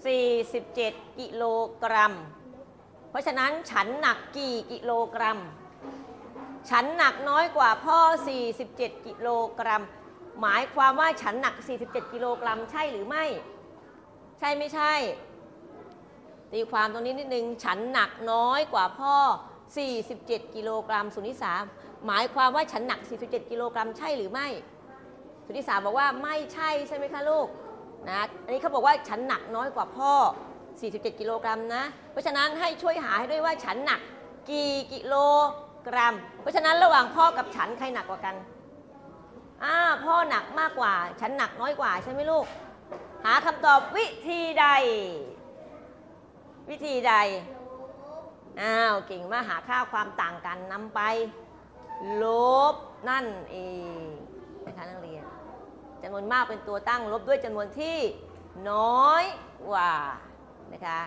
47กิโลกรัมเพราะฉะนั้นฉันหนักกี่กิโลกรัมฉันหนักน้อยกว่าพ่อ47กิโลกรัมหมายความว่าฉันหนัก47กิโลกรัมใช่หรือไม่ใช่ไม่ใช่ตีความตรงนี้นิดนึงฉันหนักน้อยกว่าพ่อ47กิโลกรัมสุนิสาหมายความว่าฉันหนัก47กิโลกรัมใช่หรือไม่สุนิสาบอกว่าไม่ใช่ใช่ไหมคะลูกนะอันนี้เขาบอกว่าฉันหนักน้อยกว่าพ่อ47กิโลกรัมนะเพราะฉะนั้นให้ช่วยหาให้ด้วยว่าฉันหนักกี่กิโลกรัมเพราะฉะนั้นระหว่างพ่อกับฉันใครหนักกว่ากันพ่อหนักมากกว่าฉันหนักน้อยกว่าใช่ไหมลูกหาคำตอบวิธีใดวิธีใดเก่งมากหาค่าความต่างกันนำไปลบนั่นเองนะคะนักเรียนจำนวนมากเป็นตัวตั้งลบด้วยจำนวนที่น้อยกว่านะคะ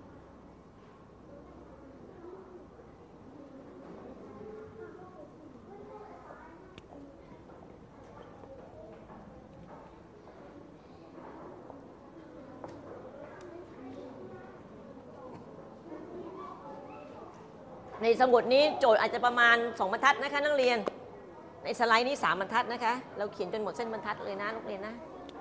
ในสมุดนี้โจทย์อาจจะประมาณ2บรรทัดนะคะนักเรียนในสไลด์นี้3บรรทัดนะคะเราเขียนจนหมดเส้นบรรทัดเลยนะนักเรียนนะ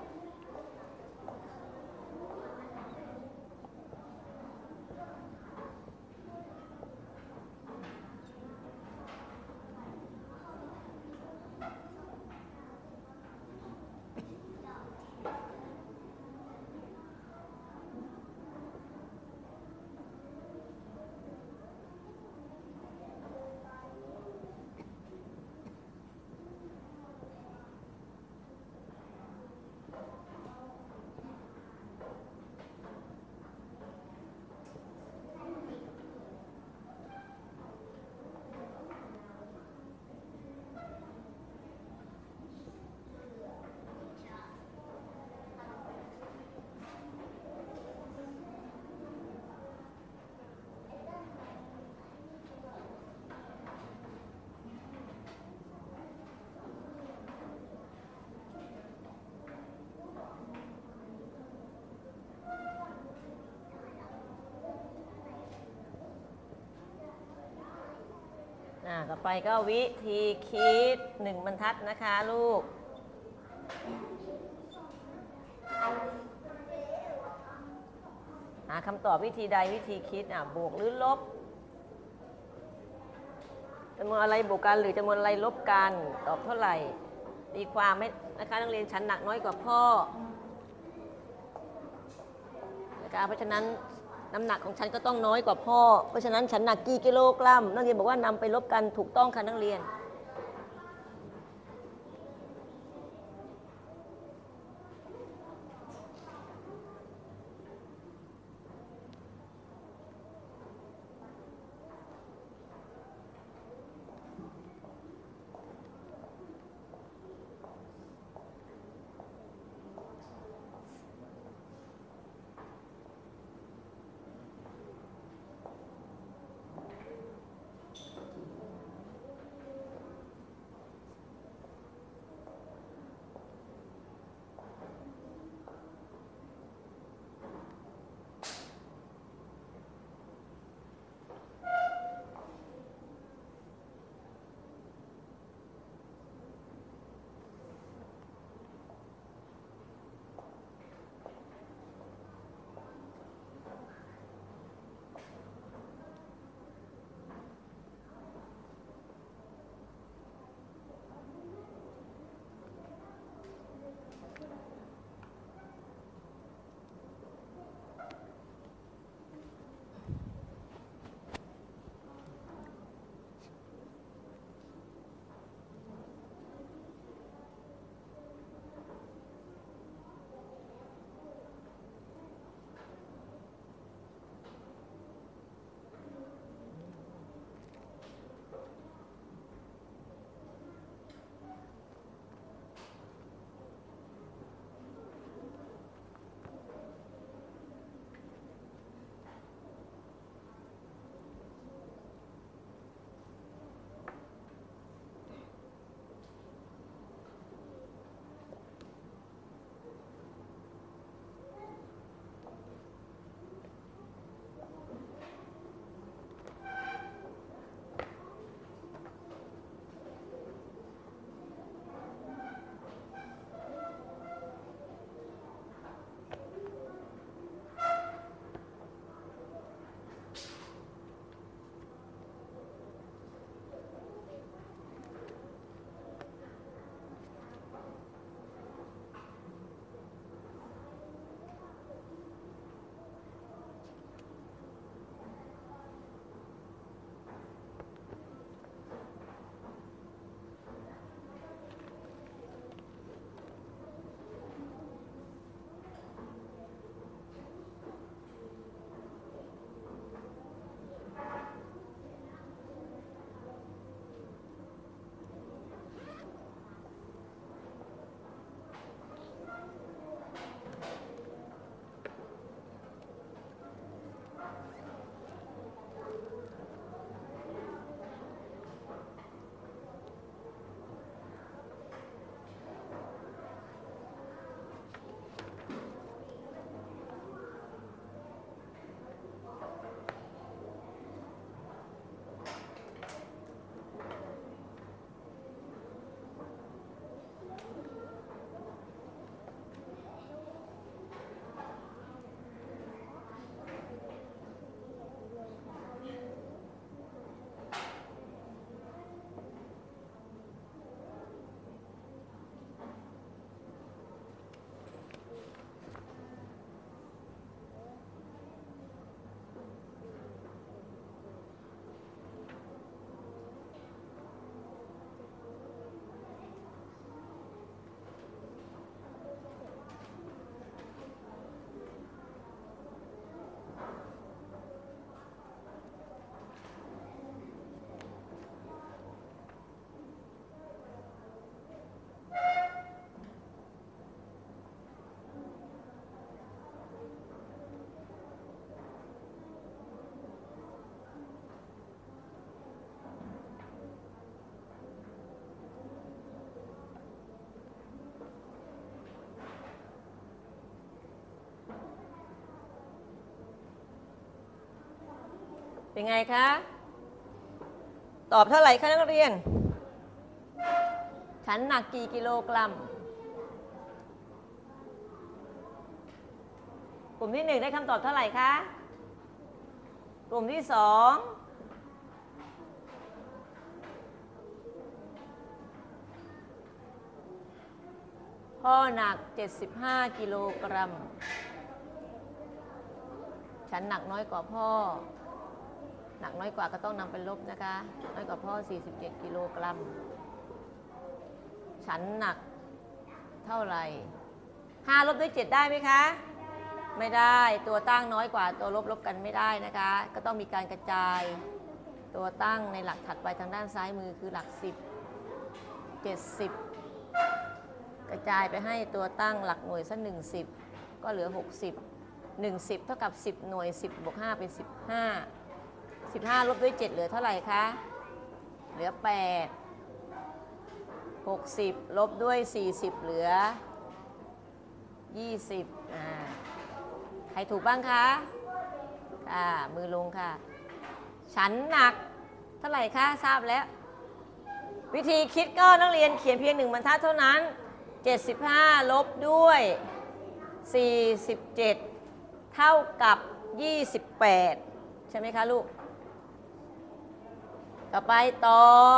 ต่อไปก็วิธีคิด1บรรทัดนะคะลูกหาคำตอบวิธีใดวิธีคิดบวกหรือลบจำนวนอะไรบวกกันหรือจำนวนอะไรลบกันตอบเท่าไหร่ตีความให้นะคะนักเรียนฉันหนักน้อยกว่าพ่อนะคะเพราะฉะนั้นน้ำหนักของฉันก็ต้องน้อยกว่าพ่อเพราะฉะนั้นฉันหนักกี่กิโลกรัมนักเรียนบอกว่านำไปลบกันถูกต้องค่ะนักเรียนเป็นไงคะ ตอบเท่าไหร่คะนักเรียน ฉันหนักกี่กิโลกรัม กลุ่มที่1ได้คำตอบเท่าไหร่คะ กลุ่มที่2พ่อหนัก75กิโลกรัม ฉันหนักน้อยกว่าพ่อ หนักน้อยกว่าก็ต้องนำไปลบนะคะ น้อยกว่าพ่อ47กิโลกรัม ฉันหนักเท่าไหร่5ลบด้วย7ได้ไหมคะ ไม่ได้ตัวตั้งน้อยกว่าตัวลบกันไม่ได้นะคะก็ต้องมีการกระจายตัวตั้งในหลักถัดไปทางด้านซ้ายมือคือหลัก10 70กระจายไปให้ตัวตั้งหลักหน่วยสัก10ก็เหลือ60 10เท่ากับ10หน่วย10บวก5เป็น15ลบด้วย7เหลือเท่าไหร่คะเหลือ8 60ลบด้วย40เหลือ20ใครถูกบ้างคะมือลงค่ะฉันหนักเท่าไหร่คะทราบแล้ววิธีคิดก็นักเรียนเขียนเพียง1บรรทัดเท่านั้น75ลบด้วย47เท่ากับ28ใช่ไหมคะลูกต่อไปต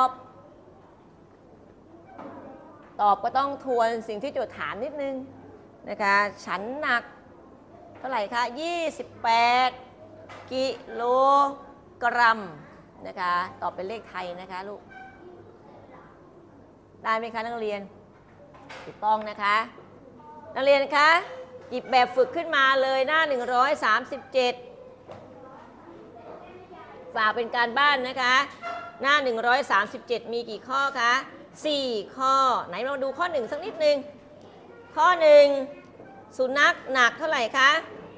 อบก็ต้องทวนสิ่งที่โจทย์ถามนิดนึงนะคะฉันหนักเท่าไหร่คะ28กิโลกรัมนะคะตอบเป็นเลขไทยนะคะลูกได้ไหมคะนักเรียนถูกต้องนะคะนักเรียนคะหยิบแบบฝึกขึ้นมาเลยหน้า137ฝากเป็นการบ้านนะคะหน้า137มีกี่ข้อคะ4ข้อไหนลองดูข้อ1สักนิดนึงข้อ1สุนัขหนักเท่าไหร่คะ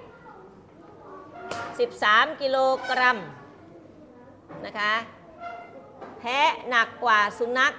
13กิโลกรัมนะคะแพะหนักกว่าสุนัข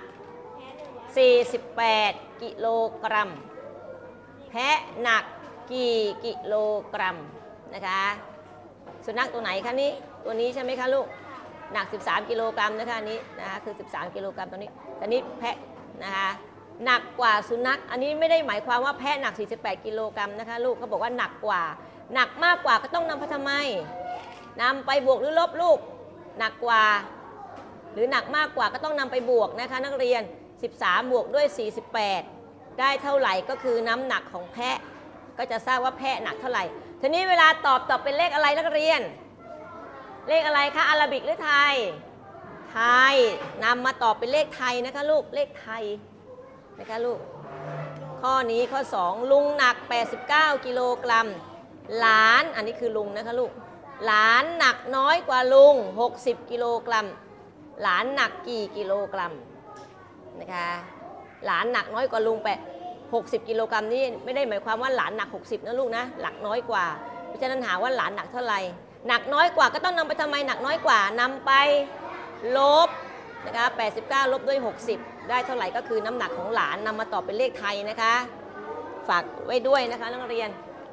48กิโลกรัมแพะหนักกี่กิโลกรัมนะคะสุนัขตัวไหนคะนี่ตัวนี้ใช่ไหมคะลูกหนัก13กิโลกรัมนะคะนี้นะคะคือ13กิโลกรัมตัวนี้แต่นี้แพะนะคะหนักกว่าสุนัขอันนี้ไม่ได้หมายความว่าแพะหนัก48กิโลกรัมนะคะลูกเขาบอกว่าหนักกว่าหนักมากกว่าก็ต้องนำไปทำไมนำไปบวกหรือลบลูกหนักกว่าหรือหนักมากกว่าก็ต้องนำไปบวกนะคะนักเรียน13บวกด้วย48ได้เท่าไหร่ก็คือน้ำหนักของแพะก็จะทราบว่าแพะหนักเท่าไหร่ทีนี้เวลาตอบเป็นเลขอะไรนักเรียนเลขอะไรคะอาราบิกหรือไทยไทยนำมาตอบเป็นเลขไทยนะคะลูกเลขไทยนะคะลูกข้อนี้ข้อ2ลุงหนัก89กิโลกรัมหลานอันนี้คือลุงนะคะลูกหลานหนักน้อยกว่าลุง60กิโลกรัมหลานหนักกี่กิโลกรัมนะคะหลานหนักน้อยกว่าลุง60กิโลกรัมนี่ไม่ได้หมายความว่าหลานหนัก60นะลูกนะหลักน้อยกว่าเพราะฉะนั้นหาว่าหลานหนักเท่าไหร่หนักน้อยกว่าก็ต้องนำไปทำไมหนักน้อยกว่านำไปลบนะคะ89ลบด้วย60ได้เท่าไหร่ก็คือน้ำหนักของหลานนำมาตอบเป็นเลขไทยนะคะฝากไว้ด้วยนะคะนักเรียน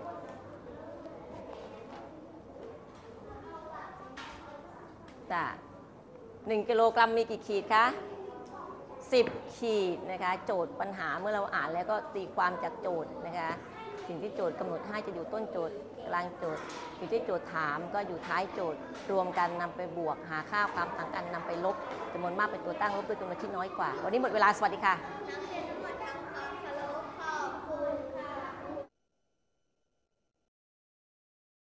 จ้ะ1กิโลกรัมมีกี่ขีดคะ10ขีดนะคะโจทย์ปัญหาเมื่อเราอ่านแล้วก็ตีความจากโจทย์นะคะสิ่งที่โจทย์กำหนดให้จะอยู่ต้นโจทย์กลางโจทย์สิ่งที่โจทย์ถามก็อยู่ท้ายโจทย์รวมกันนำไปบวกหาค่าความต่างกันนำไปลบจำนวนมากเป็นตัวตั้งลบด้วยจำนวนที่น้อยกว่าวันนี้หมดเวลาสวัสดีค่ะ